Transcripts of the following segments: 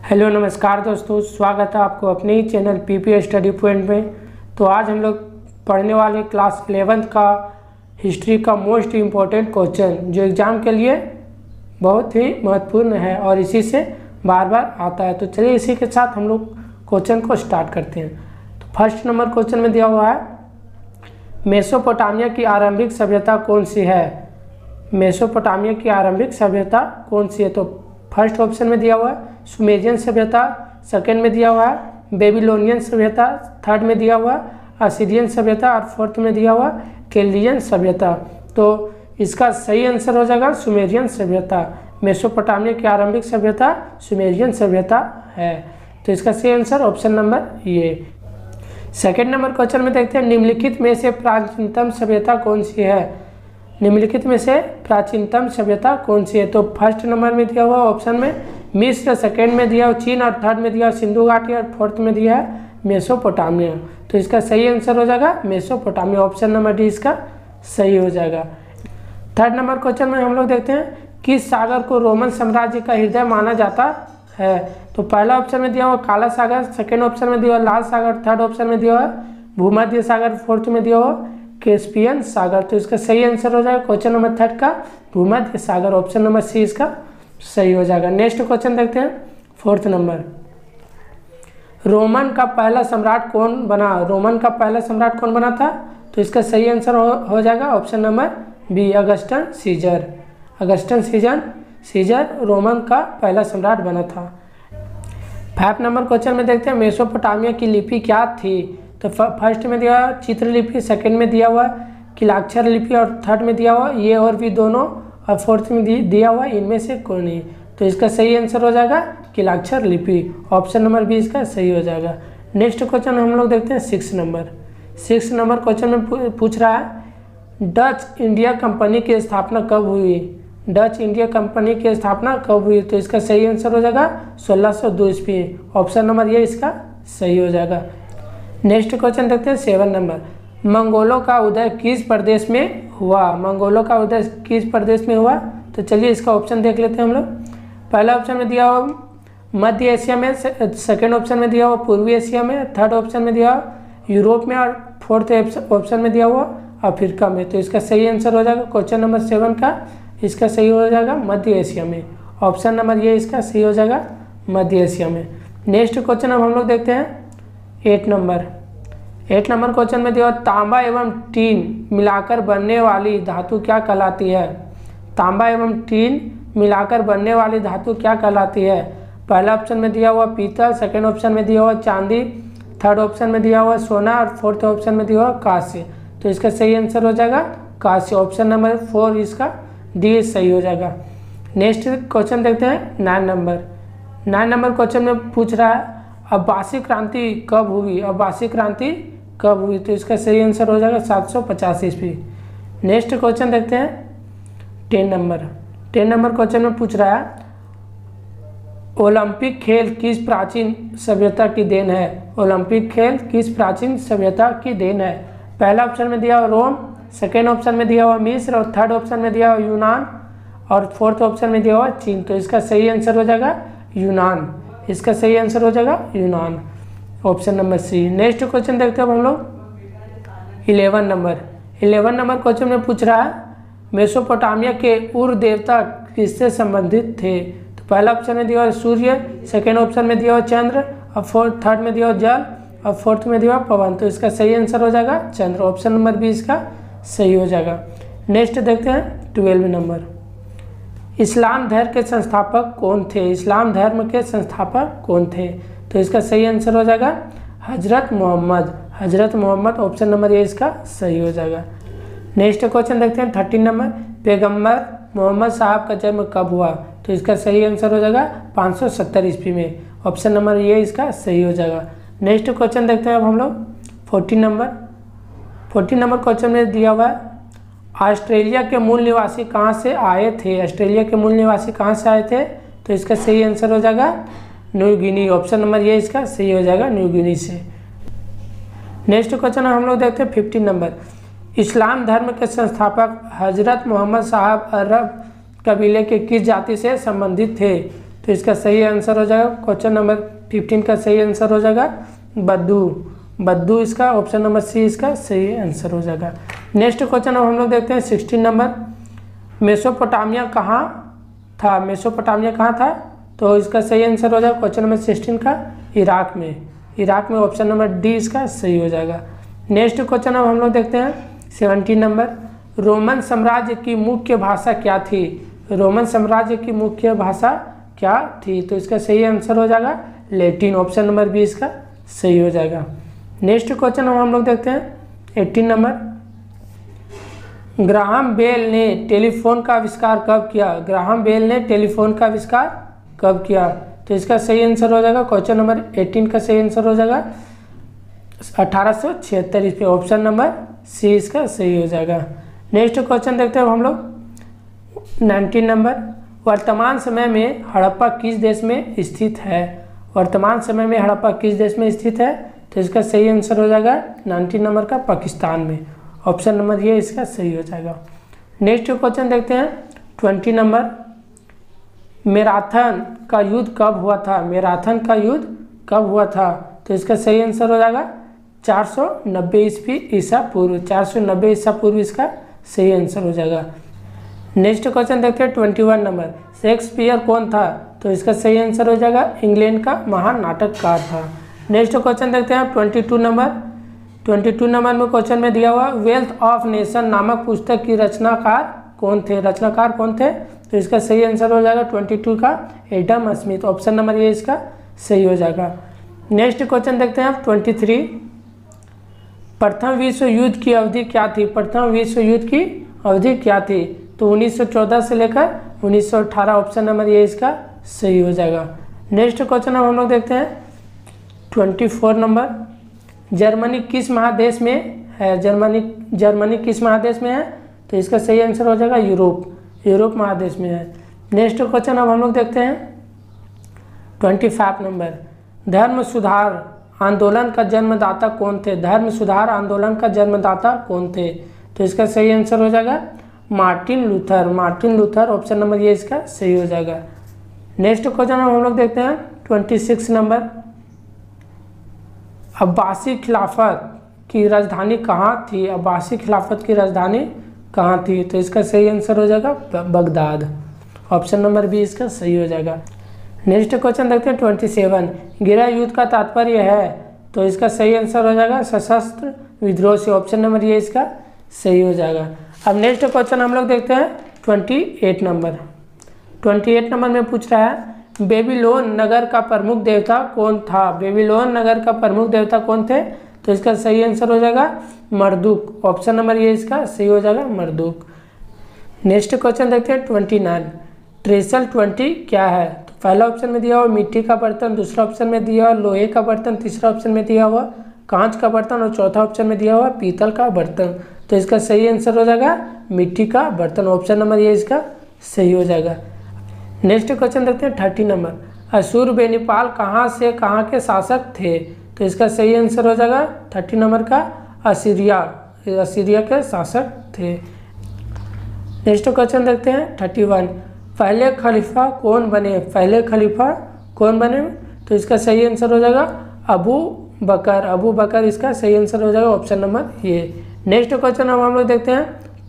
Hello नमस्कार दोस्तों, स्वागत है आपको अपने ही चैनल पीपी स्टडी पॉइंट में। तो आज हम लोग पढ़ने वाले क्लास 11th का हिस्ट्री का मोस्ट इम्पोर्टेंट क्वेश्चन जो एग्ज़ाम के लिए बहुत ही महत्वपूर्ण है और इसी से बार बार आता है। तो चलिए इसी के साथ हम लोग क्वेश्चन को स्टार्ट करते हैं। तो फर्स्ट नंबर क्वेश्चन में दिया हुआ है, मेसोपोटामिया की आरंभिक सभ्यता कौन सी है। मेसोपोटामिया की आरंभिक सभ्यता कौन सी है। तो फर्स्ट ऑप्शन में दिया हुआ है सुमेरियन सभ्यता, सेकंड में दिया हुआ है बेबीलोनियन सभ्यता, थर्ड में दिया हुआ असीरियन सभ्यता और फोर्थ में दिया हुआ केल्डियन सभ्यता। तो इसका सही आंसर हो जाएगा सुमेरियन सभ्यता। मेसोपोटामिया की आरंभिक सभ्यता सुमेरियन सभ्यता है। तो इसका सही answer option number A. Second number question में देखते हैं, निम्नलिखित में से प्राचीनतम सभ्यता कौन सी है। निम्नलिखित में से प्राचीनतम सभ्यता कौन सी है। तो फर्स्ट नंबर में दिया हुआ ऑप्शन में मिस्र, सेकेंड में दिया हुआ चीन और थर्ड में दिया हुआ सिंधु घाटी और फोर्थ में दिया है मेसोपोटामिया। तो इसका सही आंसर हो जाएगा मेसोपोटामिया। ऑप्शन नंबर डी इसका सही हो जाएगा। थर्ड नंबर क्वेश्चन में हम लोग देखते हैं, किस सागर को रोमन साम्राज्य का हृदय माना जाता है। तो पहला ऑप्शन में दिया हुआ काला सागर, सेकेंड ऑप्शन में दिया हुआ लाल सागर, थर्ड ऑप्शन में दिया हुआ भूमध्य सागर, फोर्थ में दिया हुआ कैस्पियन सागर। तो इसका सही आंसर हो जाएगा क्वेश्चन नंबर थर्ड का भूमध्य सागर। ऑप्शन नंबर सी इसका सही हो जाएगा। नेक्स्ट क्वेश्चन देखते हैं, फोर्थ नंबर, रोमन का पहला सम्राट कौन बना। रोमन का पहला सम्राट कौन बना था। तो इसका सही आंसर हो जाएगा option number B Augustus Caesar. Augustus Caesar Roman का पहला सम्राट बना था। फाइव नंबर क्वेश्चन में देखते हैं, मेसोपोटामिया की लिपि क्या थी। तो फर्स्ट में दिया हुआ चित्रलिपि, सेकंड में दिया हुआ किलाक्षर लिपि और थर्ड में दिया हुआ ये और भी दोनों और फोर्थ में दिया हुआ इनमें से कोई नहीं। तो इसका सही आंसर हो जाएगा किलाक्षर लिपि। ऑप्शन नंबर बी इसका सही हो जाएगा। नेक्स्ट क्वेश्चन हम लोग देखते हैं सिक्स नंबर क्वेश्चन में पूछ रहा है, डच इंडिया कंपनी की स्थापना कब हुई। डच इंडिया कंपनी की स्थापना कब हुई। तो इसका सही आंसर हो जाएगा 1602 ईस्वी। ऑप्शन नंबर ये इसका सही हो जाएगा। नेक्स्ट क्वेश्चन देखते हैं सेवन नंबर, मंगोलों का उदय किस प्रदेश में हुआ। मंगोलों का उदय किस प्रदेश में हुआ। तो चलिए इसका ऑप्शन देख लेते हैं हम लोग। पहला ऑप्शन में दिया हुआ मध्य एशिया में, सेकेंड ऑप्शन में दिया हुआ पूर्वी एशिया में, थर्ड ऑप्शन में दिया हुआ यूरोप में और फोर्थ ऑप्शन में दिया हुआ अफ्रीका में। तो इसका सही आंसर हो जाएगा क्वेश्चन नंबर 7 का इसका सही हो जाएगा मध्य एशिया में। ऑप्शन नंबर ये इसका सही हो जाएगा मध्य एशिया में। नेक्स्ट क्वेश्चन अब हम लोग देखते हैं 8 नंबर क्वेश्चन में दिया तांबा एवं टीन मिलाकर बनने वाली धातु क्या कहलाती है। तांबा एवं टीन मिलाकर बनने वाली धातु क्या कहलाती है। पहला ऑप्शन में दिया हुआ पीतल, सेकंड ऑप्शन में दिया हुआ चांदी, थर्ड ऑप्शन में दिया हुआ सोना और फोर्थ ऑप्शन में दिया हुआ कांस्य। तो इसका सही आंसर हो जाएगा कांस्य। ऑप्शन नंबर 4 इसका डी सही हो जाएगा। नेक्स्ट क्वेश्चन देखते हैं 9 नंबर क्वेश्चन में पूछ रहा है, अब्बासी क्रांति कब हुई। अब्बासी क्रांति कब हुई। तो इसका सही आंसर हो जाएगा 785 ईस्वी। नेक्स्ट क्वेश्चन देखते हैं 10 नंबर क्वेश्चन में पूछ रहा है, ओलंपिक खेल किस प्राचीन सभ्यता की देन है। ओलंपिक खेल किस प्राचीन सभ्यता की देन है। पहला ऑप्शन में दिया हुआ रोम, सेकेंड ऑप्शन में दिया हुआ मिस्र और थर्ड ऑप्शन में दिया हुआ यूनान और फोर्थ ऑप्शन में दिया हुआ चीन। तो इसका सही आंसर हो जाएगा यूनान। इसका सही आंसर हो जाएगा यूनान। Option number C. Next question देखते हैं हम लोग 11 नंबर क्वेश्चन में पूछ रहा है, मेसोपोटामिया के उर देवता किससे संबंधित थे। तो पहला ऑप्शन में दिया हुआ सूर्य, सेकेंड ऑप्शन में दिया हुआ चंद्र और थर्ड में दिया हुआ जल और फोर्थ में दिया हुआ पवन। तो इसका सही आंसर हो जाएगा चंद्र। ऑप्शन नंबर बी इसका सही हो जाएगा। नेक्स्ट देखते हैं 12 नंबर, इस्लाम धर्म के संस्थापक कौन थे। इस्लाम धर्म के संस्थापक कौन थे। तो इसका सही आंसर हो जाएगा हजरत मोहम्मद। ऑप्शन नंबर ए इसका सही हो जाएगा। नेक्स्ट क्वेश्चन देखते हैं 13 नंबर, पैगंबर मोहम्मद साहब का जन्म कब हुआ। तो इसका सही आंसर हो जाएगा 570 ईस्वी में। ऑप्शन नंबर ये इसका सही हो जाएगा। नेक्स्ट क्वेश्चन देखते हैं अब हम लोग 14 नंबर क्वेश्चन में दिया हुआ है, ऑस्ट्रेलिया के मूल निवासी कहाँ से आए थे। ऑस्ट्रेलिया के मूल निवासी कहाँ से आए थे। तो इसका सही आंसर हो जाएगा New Guinea. Option number A इसका सही हो जाएगा न्यू गिनी से। नेक्स्ट क्वेश्चन हम लोग देखते हैं 15 नंबर, इस्लाम धर्म के संस्थापक हजरत मोहम्मद साहब अरब कबीले के किस जाति से संबंधित थे। तो इसका सही आंसर हो जाएगा क्वेश्चन नंबर 15 का सही आंसर हो जाएगा बद्दू। बद्दू इसका ऑप्शन नंबर सी इसका सही आंसर हो जाएगा। नेक्स्ट क्वेश्चन अब हम लोग देखते हैं 16 नंबर, मेसोपोटामिया कहाँ था? मेसोपोटामिया कहाँ था? तो इसका सही आंसर हो जाएगा क्वेश्चन नंबर 16 का इराक में। इराक में ऑप्शन नंबर डी इसका सही हो जाएगा। नेक्स्ट क्वेश्चन अब हम लोग देखते हैं 17 नंबर, रोमन साम्राज्य की मुख्य भाषा क्या थी? रोमन साम्राज्य की मुख्य भाषा क्या थी? तो इसका सही आंसर हो जाएगा लैटिन, ऑप्शन नंबर बी इसका सही हो जाएगा। नेक्स्ट क्वेश्चन हम लोग देखते हैं 18 नंबर, ग्राहम बेल ने टेलीफोन का आविष्कार कब किया? ग्राहम बेल ने टेलीफोन का आविष्कार कब किया? तो इसका सही आंसर हो जाएगा क्वेश्चन नंबर 18 का सही आंसर हो जाएगा 1876 इस पे ऑप्शन नंबर सी इसका सही हो जाएगा। नेक्स्ट क्वेश्चन देखते हैं हम लोग 19 नंबर, वर्तमान समय में हड़प्पा किस देश में स्थित है? वर्तमान समय में हड़प्पा किस देश में स्थित है? तो इसका सही आंसर हो जाएगा 19 नंबर का पाकिस्तान में, ऑप्शन नंबर ये इसका सही हो जाएगा। नेक्स्ट क्वेश्चन देखते हैं 20 नंबर, मैराथन का युद्ध कब हुआ था? मैराथन का युद्ध कब हुआ था? तो इसका सही आंसर हो जाएगा 490 ईसा पूर्व, 490 ईसा पूर्व इसका सही आंसर हो जाएगा। नेक्स्ट क्वेश्चन देखते हैं 21 नंबर, शेक्सपियर कौन था? तो इसका सही आंसर हो जाएगा इंग्लैंड का महान नाटककार था। नेक्स्ट क्वेश्चन देखते हैं 22 नंबर। 22 नंबर में क्वेश्चन में दिया हुआ वेल्थ ऑफ नेशन नामक पुस्तक की रचनाकार कौन थे? रचनाकार कौन थे? तो इसका सही आंसर हो जाएगा 22 का Adam Smith, option number A इसका सही हो जाएगा। नेक्स्ट क्वेश्चन देखते हैं आप 23, प्रथम विश्व युद्ध की अवधि क्या थी? प्रथम विश्व युद्ध की अवधि क्या थी? तो 1914 से लेकर 1918, ऑप्शन नंबर ये इसका सही हो जाएगा। नेक्स्ट क्वेश्चन अब हम लोग देखते हैं 24 नंबर, जर्मनी किस महादेश में है? जर्मनी किस महादेश में है? तो इसका सही आंसर हो जाएगा यूरोप महादेश में है। नेक्स्ट क्वेश्चन अब हम लोग देखते हैं 25 नंबर, धर्म सुधार आंदोलन का जन्मदाता कौन थे? धर्म सुधार आंदोलन का जन्मदाता कौन थे? तो इसका सही आंसर हो जाएगा Martin Luther, option number A इसका सही हो जाएगा। नेक्स्ट क्वेश्चन हम लोग देखते हैं 26 नंबर, अब्बासी खिलाफत की राजधानी कहाँ थी? अब्बासी खिलाफत की राजधानी कहाँ थी? तो इसका सही आंसर हो जाएगा बगदाद, ऑप्शन नंबर बी इसका सही हो जाएगा। नेक्स्ट क्वेश्चन देखते हैं 27, गृह युद्ध का तात्पर्य है? तो इसका सही आंसर हो जाएगा सशस्त्र विद्रोह से, ऑप्शन नंबर ये इसका सही हो जाएगा। अब नेक्स्ट क्वेश्चन हम लोग देखते हैं 28 नंबर। 28 नंबर में पूछ रहा है बेबीलोन नगर का प्रमुख देवता कौन था? बेबीलोन नगर का प्रमुख देवता कौन थे? तो इसका सही आंसर हो जाएगा मर्दुक, ऑप्शन नंबर ये इसका सही हो जाएगा मर्दुक। नेक्स्ट क्वेश्चन देखते हैं 29, ट्रेसल 20 क्या है? तो पहला ऑप्शन में दिया हुआ मिट्टी का बर्तन, दूसरा ऑप्शन में दिया हुआ लोहे का बर्तन, तीसरा ऑप्शन में दिया हुआ कांच का बर्तन और चौथा ऑप्शन में दिया हुआ पीतल का बर्तन। तो इसका सही आंसर हो जाएगा मिट्टी का बर्तन, ऑप्शन नंबर ये इसका सही हो जाएगा। नेक्स्ट क्वेश्चन देखते हैं 30 नंबर, असुर बेनीपाल कहाँ से कहाँ के शासक थे? तो इसका सही आंसर हो जाएगा 30 नंबर का असीरिया के शासक थे। नेक्स्ट क्वेश्चन देखते हैं 31, पहले खलीफा कौन बने? पहले खलीफा कौन बने? तो इसका सही आंसर हो जाएगा अबू बकर इसका सही आंसर हो जाएगा, option number A. Next question हम लोग देखते हैं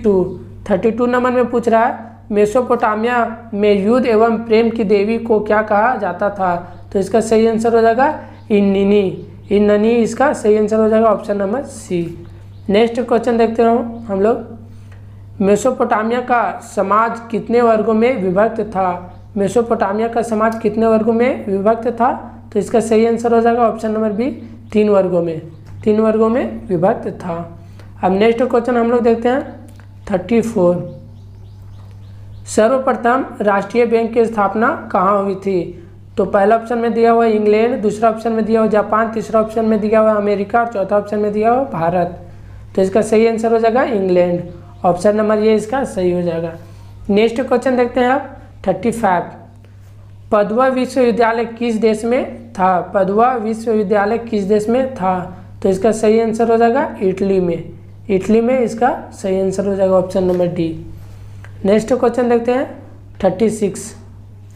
32 नंबर में पूछ रहा है मेसोपोटामिया में युद्ध एवं प्रेम की देवी को क्या कहा जाता था? तो इसका सही आंसर हो जाएगा इन्ननी इसका सही आंसर हो जाएगा, option number C. Next question देखते हैं हम लोग, मेसोपोटामिया का समाज कितने वर्गों में विभक्त था? मेसोपोटामिया का समाज कितने वर्गों में विभक्त था? तो इसका सही आंसर हो जाएगा ऑप्शन नंबर बी 3 वर्गों में विभक्त था। अब नेक्स्ट क्वेश्चन हम लोग देखते हैं 34, सर्वप्रथम राष्ट्रीय बैंक की स्थापना कहाँ हुई थी? तो पहला ऑप्शन में दिया हुआ इंग्लैंड, दूसरा ऑप्शन में दिया हुआ जापान, तीसरा ऑप्शन में दिया हुआ अमेरिका और चौथा ऑप्शन में दिया हुआ भारत। तो इसका सही आंसर हो जाएगा इंग्लैंड, ऑप्शन नंबर ये इसका सही हो जाएगा। नेक्स्ट क्वेश्चन देखते हैं आप 35, पदुआ विश्वविद्यालय किस देश में था? पदुआ विश्वविद्यालय किस देश में था? तो इसका सही आंसर हो जाएगा इटली में इसका सही आंसर हो जाएगा, option number D. Next question देखते हैं 36,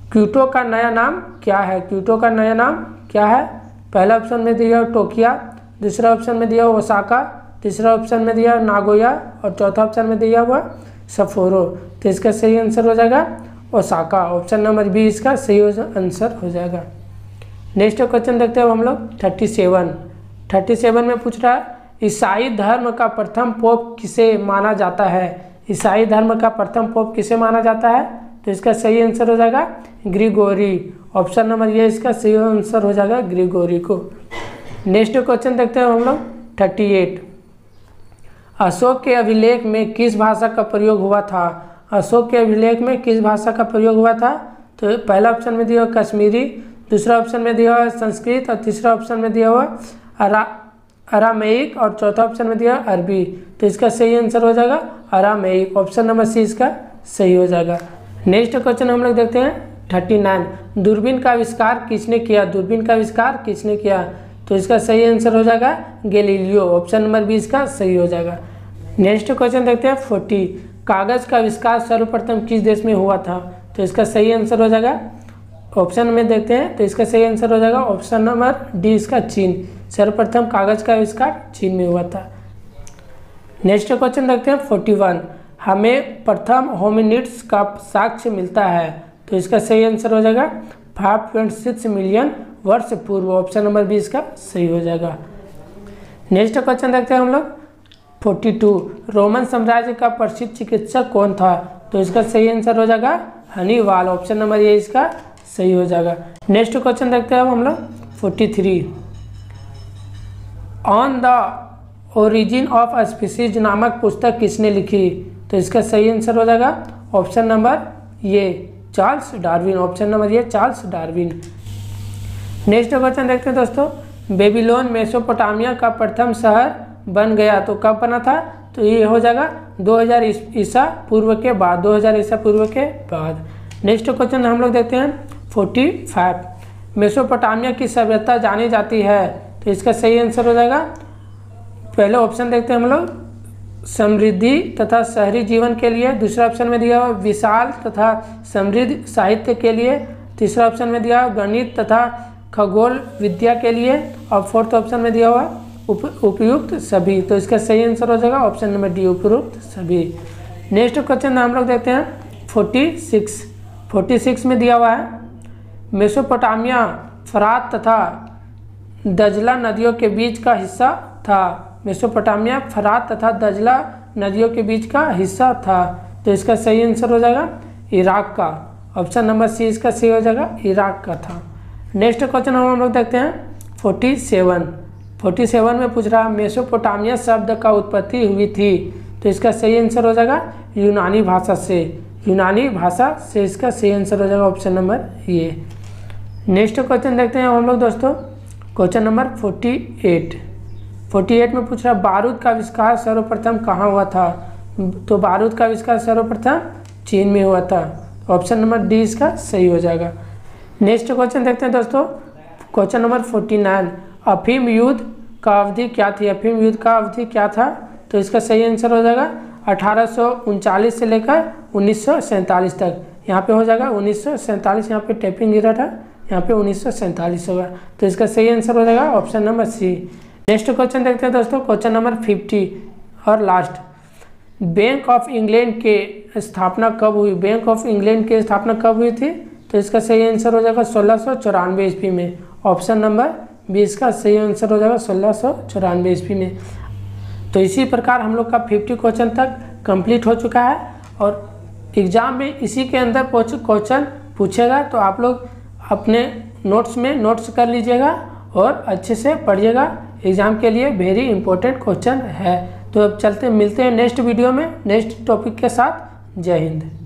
क्योटो का नया नाम क्या है? क्योटो का नया नाम क्या है? पहला ऑप्शन में दिया टोक्यो, दूसरा ऑप्शन में दिया ओसाका, तीसरा ऑप्शन में दिया नागोया और चौथा ऑप्शन में दिया हुआ सफोरो। तो इसका सही आंसर हो जाएगा ओसाका। ऑप्शन नंबर बी इसका सही आंसर हो जाएगा। नेक्स्ट क्वेश्चन देखते हैं हम लोग 37 में पूछ रहा है ईसाई धर्म का प्रथम पोप किसे माना जाता है? ईसाई धर्म का प्रथम पोप किसे माना जाता है? तो इसका सही आंसर हो जाएगा ग्रिगोरी। ऑप्शन नंबर ये इसका सही आंसर हो जाएगा ग्रिगोरी को। नेक्स्ट क्वेश्चन देखते हैं हम लोग 38। अशोक के अभिलेख में किस भाषा का प्रयोग हुआ था? अशोक के अभिलेख में किस भाषा का प्रयोग हुआ था? तो पहला ऑप्शन में दिया हुआ कश्मीरी, दूसरा ऑप्शन में दिया हुआ संस्कृत और तीसरा ऑप्शन में दिया हुआ अरामेइक और चौथा ऑप्शन में दिया अरबी। तो इसका सही आंसर हो जाएगा अरामेइक। ऑप्शन नंबर सी इसका सही हो जाएगा। नेक्स्ट क्वेश्चन हम लोग देखते हैं 39। दूरबीन का आविष्कार किसने किया? दूरबीन का आविष्कार किसने किया? तो इसका सही आंसर हो जाएगा गैलीलियो। ऑप्शन नंबर 20 इसका सही हो जाएगा। नेक्स्ट क्वेश्चन देखते हैं 40। कागज़ का आविष्कार सर्वप्रथम किस देश में हुआ था? तो इसका सही आंसर हो जाएगा, ऑप्शन में देखते हैं तो इसका सही आंसर हो जाएगा ऑप्शन नंबर डी इसका चीन। सर्वप्रथम कागज़ का आविष्कार चीन में हुआ था। नेक्स्ट क्वेश्चन देखते हैं 41। हमें प्रथम होमिनिड्स का साक्ष्य मिलता है? तो इसका सही आंसर हो जाएगा 5.6 मिलियन वर्ष पूर्व। ऑप्शन नंबर 20 इसका सही हो जाएगा। नेक्स्ट क्वेश्चन देखते हैं हम लोग 42। रोमन साम्राज्य का प्रसिद्ध चिकित्सक कौन था? तो इसका सही आंसर हो जाएगा हनीबाल। ऑप्शन नंबर ये इसका सही हो जाएगा। नेक्स्ट क्वेश्चन देखते हैं हम लोग 43। On the origin of species नामक पुस्तक किसने लिखी? तो इसका सही आंसर हो जाएगा option number A Charles Darwin. Option number A Charles Darwin. Next question देखते हैं दोस्तों, बेबीलोन मेसोपोटामिया का प्रथम शहर बन गया तो कब बना था? तो ये हो जाएगा 2000 ईसा पूर्व के बाद। 2000 ईसा पूर्व के बाद। नेक्स्ट क्वेश्चन हम लोग देखते हैं 45। मेसोपोटामिया की सभ्यता जानी जाती है? तो इसका सही आंसर हो जाएगा, पहले ऑप्शन देखते हैं हम लोग समृद्धि तथा शहरी जीवन के लिए, दूसरा ऑप्शन में दिया हुआ विशाल तथा समृद्ध साहित्य के लिए, तीसरा ऑप्शन में दिया गणित तथा खगोल विद्या के लिए और फोर्थ ऑप्शन में दिया हुआ उपयुक्त सभी। तो इसका सही आंसर हो जाएगा ऑप्शन नंबर डी उपयुक्त सभी। नेक्स्ट क्वेश्चन हम लोग देखते हैं 46 में दिया हुआ है मेसोपोटामिया फरात तथा दजला नदियों के बीच का हिस्सा था। मेसोपोटामिया फरात तथा दजला नदियों के बीच का हिस्सा था। तो इसका सही आंसर हो जाएगा इराक का। ऑप्शन नंबर सी इसका सही हो जाएगा, इराक का था। नेक्स्ट क्वेश्चन हम लोग देखते हैं 47 में पूछ रहा है मेसोपोटामिया शब्द का उत्पत्ति हुई थी? तो इसका सही आंसर हो जाएगा यूनानी भाषा से। यूनानी भाषा से इसका सही आंसर हो जाएगा option number A. Next question देखते हैं हम लोग दोस्तों, क्वेश्चन नंबर 48 में पूछ रहा है बारूद का आविष्कार सर्वप्रथम कहाँ हुआ था? तो बारूद का आविष्कार सर्वप्रथम चीन में हुआ था। ऑप्शन नंबर डी इसका सही हो जाएगा। नेक्स्ट क्वेश्चन देखते हैं दोस्तों, क्वेश्चन नंबर 49। अफीम युद्ध का अवधि क्या थी? अफीम युद्ध का अवधि क्या था? तो इसका सही आंसर हो जाएगा 1839 से लेकर 1947 तक। यहाँ पे हो जाएगा 1947, यहाँ पे टैपिंग गिरा था, यहाँ पे 1947 होगा। तो इसका सही आंसर हो जाएगा option number C. Next question देखते हैं दोस्तों, क्वेश्चन नंबर 50 और लास्ट। बैंक ऑफ इंग्लैंड के स्थापना कब हुई? बैंक ऑफ इंग्लैंड की स्थापना कब हुई थी? तो इसका सही आंसर हो जाएगा 1694 ईस्वी में। ऑप्शन नंबर 20 का सही आंसर हो जाएगा 1694 ईस्वी में। तो इसी प्रकार हम लोग का 50 क्वेश्चन तक कंप्लीट हो चुका है और एग्ज़ाम में इसी के अंदर क्वेश्चन पूछेगा। तो आप लोग अपने नोट्स में नोट्स कर लीजिएगा और अच्छे से पढ़िएगा। एग्ज़ाम के लिए वेरी इंपॉर्टेंट क्वेश्चन है। तो अब चलते मिलते हैं नेक्स्ट वीडियो में नेक्स्ट टॉपिक के साथ। जय हिंद।